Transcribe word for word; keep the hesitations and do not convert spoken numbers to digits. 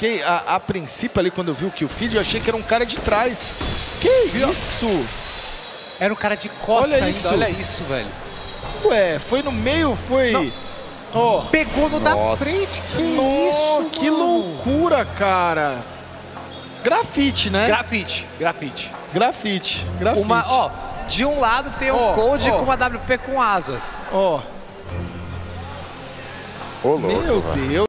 fiquei, a, a princípio ali, quando eu vi o kill feed, eu achei que era um cara de trás. Que isso? Era um cara de costa Olha ainda, isso. olha isso, velho. Ué, foi no meio, foi... Ó. Oh. Pegou no da Nossa. frente, que Nossa, isso, que mano? loucura, cara. Grafite, né? Grafite, grafite. Grafite, grafite. Uma, ó, de um lado tem um Ó, Cold ó. com uma W P com asas. Ó. Ô, louco, Meu velho. Deus.